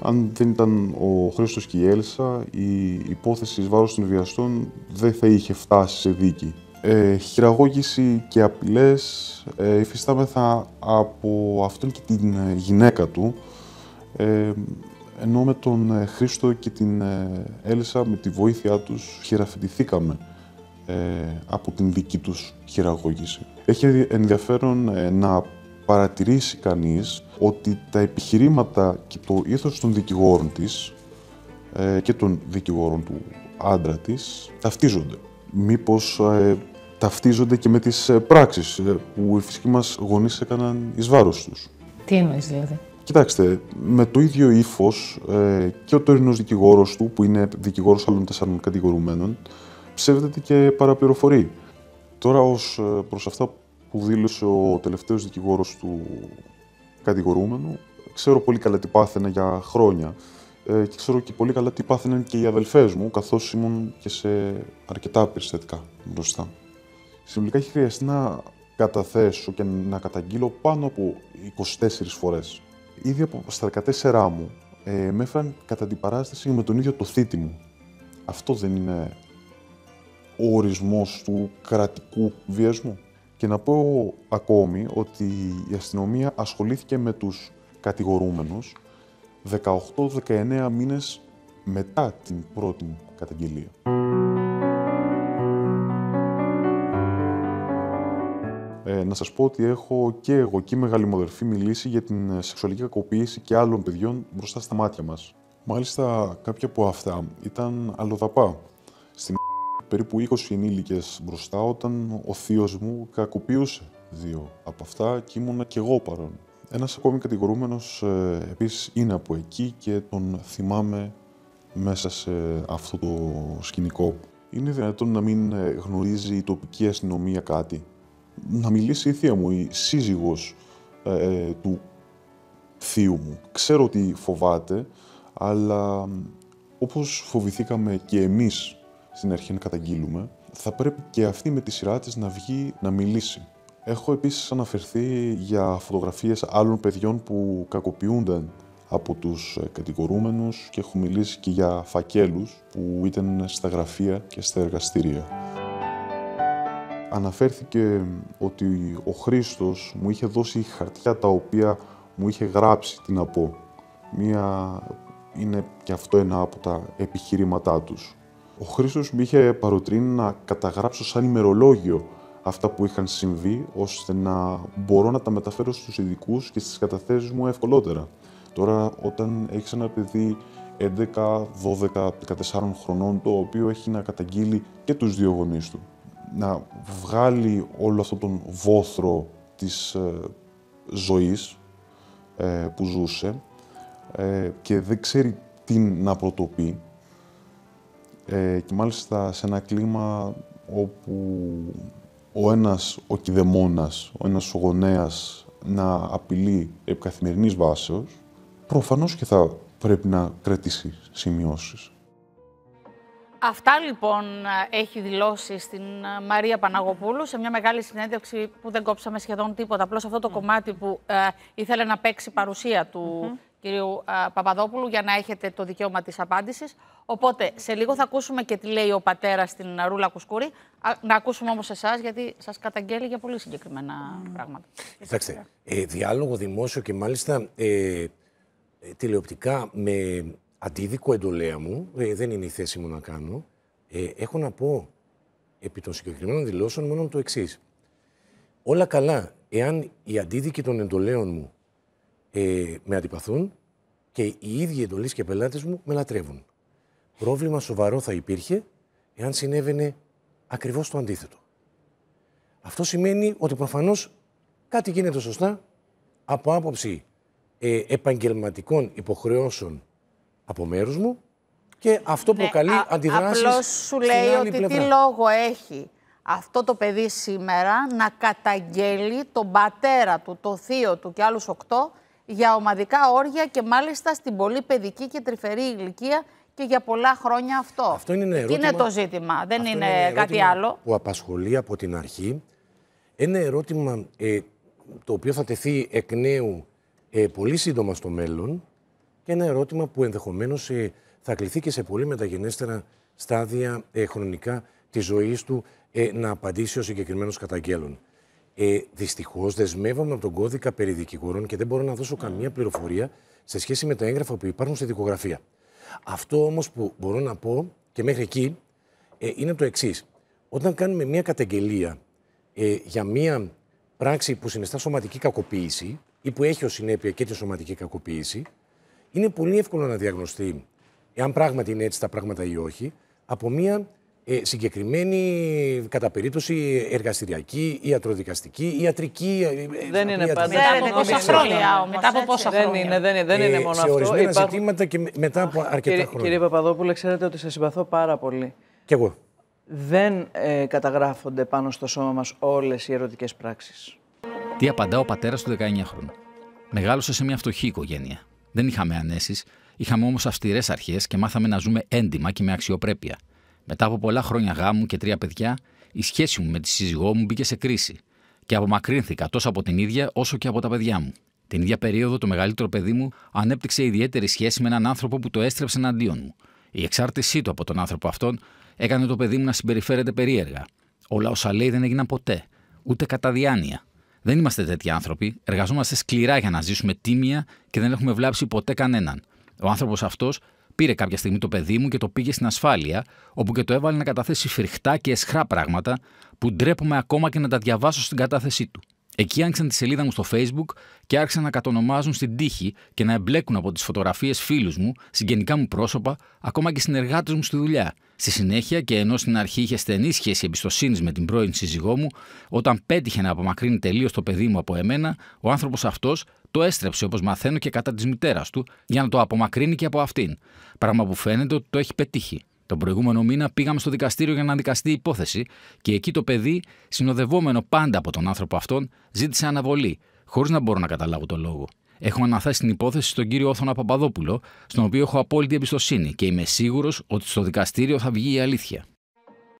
Αν δεν ήταν ο Χρήστος και η Έλσα, η υπόθεση εις βάρος των βιαστών δεν θα είχε φτάσει σε δίκη. Χειραγώγηση και απειλές υφιστάμεθα από αυτόν και την γυναίκα του, ενώ με τον Χρήστο και την Έλσα, με τη βοήθειά τους, χειραφετηθήκαμε από την δική τους χειραγώγηση. Έχει ενδιαφέρον να παρατηρήσει κανείς ότι τα επιχειρήματα και το ήθος των δικηγόρων της και των δικηγόρων του άντρα της ταυτίζονται. Μήπως ταυτίζονται και με τις πράξεις που οι φυσικοί μας γονείς έκαναν εις βάρος τους. Τι εννοείς δηλαδή? Κοιτάξτε, με το ίδιο ύφος και ο τωρινός δικηγόρος του, που είναι δικηγόρος άλλων 4 κατηγορουμένων, ψεύδεται και παραπληροφορεί. Τώρα, ως προς αυτά που δήλωσε ο τελευταίος δικηγόρος του κατηγορούμενου, ξέρω πολύ καλά τι πάθαινα για χρόνια και ξέρω και πολύ καλά τι πάθαιναν και οι αδελφές μου, καθώς ήμουν και σε αρκετά περιστατικά μπροστά. Συνολικά έχει χρειαστεί να καταθέσω και να καταγγείλω πάνω από 24 φορές. Ήδη στα 14 μου με έφεραν κατά την παράσταση με τον ίδιο το θήτη μου. Αυτό δεν είναι ο ορισμός του κρατικού βιασμού? Και να πω ακόμη ότι η αστυνομία ασχολήθηκε με τους κατηγορούμενους 18-19 μήνες μετά την πρώτη καταγγελία. Να σας πω ότι έχω και εγώ και η μεγάλη μου αδερφή μιλήσει για την σεξουαλική κακοποίηση και άλλων παιδιών μπροστά στα μάτια μας. Μάλιστα, κάποια από αυτά ήταν αλλοδαπά. Στην περίπου 20 ενήλικες μπροστά, όταν ο θείος μου κακοποιούσε 2 από αυτά και ήμουνα κι εγώ παρόν. Ένας ακόμη κατηγορούμενος επίσης είναι από εκεί και τον θυμάμαι μέσα σε αυτό το σκηνικό. Είναι δυνατόν να μην γνωρίζει η τοπική αστυνομία κάτι? Να μιλήσει η θεία μου, η σύζυγος του θείου μου. Ξέρω ότι φοβάται, αλλά όπως φοβηθήκαμε και εμείς στην αρχή να καταγγείλουμε, θα πρέπει και αυτή με τη σειρά της να βγει να μιλήσει. Έχω επίσης αναφερθεί για φωτογραφίες άλλων παιδιών που κακοποιούνταν από τους κατηγορούμενους και έχω μιλήσει και για φακέλους που ήταν στα γραφεία και στα εργαστήρια. Αναφέρθηκε ότι ο Χρήστος μου είχε δώσει χαρτιά τα οποία μου είχε γράψει, τι να πω. Είναι και αυτό ένα από τα επιχειρήματά τους. Ο Χρήστος μου είχε παροτρύνει να καταγράψω σαν ημερολόγιο αυτά που είχαν συμβεί, ώστε να μπορώ να τα μεταφέρω στους ειδικούς και στις καταθέσεις μου ευκολότερα. Τώρα, όταν έχεις ένα παιδί 11, 12, 14 χρονών, το οποίο έχει να καταγγείλει και τους 2 γονείς του, να βγάλει όλο αυτόν τον βόθρο της ζωής που ζούσε και δεν ξέρει τι να πρωτοπεί, και μάλιστα σε ένα κλίμα όπου ο κηδεμόνας, ο ένας ο γονέας να απειλεί επί καθημερινής βάσεως, προφανώς και θα πρέπει να κρατήσει σημειώσεις. Αυτά λοιπόν έχει δηλώσει στην Μαρία Παναγοπούλου σε μια μεγάλη συνέντευξη που δεν κόψαμε σχεδόν τίποτα. Απλώς αυτό το κομμάτι που ήθελε να παίξει παρουσία του κυρίου Παπαδόπουλου για να έχετε το δικαίωμα της απάντησης. Οπότε σε λίγο θα ακούσουμε και τι λέει ο πατέρας στην Ρούλα Κουσκούρη. Να ακούσουμε όμως εσάς, γιατί σας καταγγέλει για πολύ συγκεκριμένα πράγματα. Κοιτάξτε, διάλογο δημόσιο και μάλιστα τηλεοπτικά με αντίδικο εντολέα μου, δεν είναι η θέση μου να κάνω. Έχω να πω επί των συγκεκριμένων δηλώσεων μόνο το εξής. Όλα καλά, εάν οι αντίδικοι των εντολέων μου με αντιπαθούν και οι ίδιοι εντολείς και πελάτες μου με λατρεύουν. Πρόβλημα σοβαρό θα υπήρχε εάν συνέβαινε ακριβώς το αντίθετο. Αυτό σημαίνει ότι προφανώς κάτι γίνεται σωστά από άποψη επαγγελματικών υποχρεώσεων από μέρους μου και αυτό προκαλεί αντιδράσεις. Απλώς σου λέει ότι τι λόγο έχει αυτό το παιδί σήμερα να καταγγέλει τον πατέρα του, το θείο του και άλλους 8 για ομαδικά όργια και μάλιστα στην πολύ παιδική και τρυφερή ηλικία και για πολλά χρόνια αυτό. Αυτό είναι ένα ερώτημα. Τι είναι το ζήτημα, δεν είναι κάτι άλλο. Που απασχολεί από την αρχή. Ένα ερώτημα το οποίο θα τεθεί εκ νέου πολύ σύντομα στο μέλλον και ένα ερώτημα που ενδεχομένως θα κληθεί και σε πολύ μεταγενέστερα στάδια χρονικά της ζωής του να απαντήσει ο συγκεκριμένος καταγγέλλον. Δυστυχώς δεσμεύομαι από τον κώδικα περί δικηγόρων και δεν μπορώ να δώσω καμία πληροφορία σε σχέση με τα έγγραφα που υπάρχουν στη δικογραφία. Αυτό όμως που μπορώ να πω και μέχρι εκεί είναι το εξής. Όταν κάνουμε μια καταγγελία για μια πράξη που συνιστά σωματική κακοποίηση ή που έχει ως συνέπεια και τη σωματική κακοποίηση, είναι πολύ εύκολο να διαγνωστεί εάν πράγματι είναι έτσι τα πράγματα ή όχι από μια συγκεκριμένη κατά περίπτωση εργαστηριακή, ιατροδικαστική, ιατρική. Δεν είναι πάντα. Μετά από πόσα χρόνια. Δεν είναι μόνο αυτό. Σε ορισμένα ζητήματα και μετά από αρκετά χρόνια. Κύριε Παπαδόπουλε, ξέρετε ότι σας συμπαθώ πάρα πολύ. Κι εγώ. Δεν καταγράφονται πάνω στο σώμα μας όλες οι ερωτικές πράξεις. Τι απαντά ο πατέρας του 19χρονου. Μεγάλωσε σε μια φτωχή οικογένεια. Δεν είχαμε ανέσεις, είχαμε όμως αυστηρές αρχές και μάθαμε να ζούμε έντιμα και με αξιοπρέπεια. Μετά από πολλά χρόνια γάμου και 3 παιδιά, η σχέση μου με τη σύζυγό μου μπήκε σε κρίση και απομακρύνθηκα τόσο από την ίδια όσο και από τα παιδιά μου. Την ίδια περίοδο, το μεγαλύτερο παιδί μου ανέπτυξε ιδιαίτερη σχέση με έναν άνθρωπο που το έστρεψε εναντίον μου. Η εξάρτησή του από τον άνθρωπο αυτόν έκανε το παιδί μου να συμπεριφέρεται περίεργα. Όλα όσα λέει δεν έγιναν ποτέ, ούτε κατά διάνοια. Δεν είμαστε τέτοιοι άνθρωποι, εργαζόμαστε σκληρά για να ζήσουμε τίμια και δεν έχουμε βλάψει ποτέ κανέναν. Ο άνθρωπος αυτός πήρε κάποια στιγμή το παιδί μου και το πήγε στην ασφάλεια, όπου και το έβαλε να καταθέσει φρικτά και αισχρά πράγματα που ντρέπομαι ακόμα και να τα διαβάσω στην κατάθεσή του. Εκεί άνοιξαν τη σελίδα μου στο Facebook και άρχισαν να κατονομάζουν στην τύχη και να εμπλέκουν από τις φωτογραφίες φίλους μου, συγγενικά μου πρόσωπα, ακόμα και συνεργάτες μου στη δουλειά. Στη συνέχεια, και ενώ στην αρχή είχε στενή σχέση εμπιστοσύνης με την πρώην σύζυγό μου, όταν πέτυχε να απομακρύνει τελείως το παιδί μου από εμένα, ο άνθρωπος αυτός το έστρεψε, όπως μαθαίνω, και κατά της μητέρας του, για να το απομακρύνει και από αυτήν. Πράγμα που φαίνεται ότι το έχει πετύχει. Τον προηγούμενο μήνα πήγαμε στο δικαστήριο για να δικαστεί η υπόθεση και εκεί το παιδί, συνοδευόμενο πάντα από τον άνθρωπο αυτόν, ζήτησε αναβολή, χωρίς να μπορώ να καταλάβω τον λόγο. Έχω αναθέσει την υπόθεση στον κύριο Όθωνα Παπαδόπουλο, στον οποίο έχω απόλυτη εμπιστοσύνη και είμαι σίγουρος ότι στο δικαστήριο θα βγει η αλήθεια.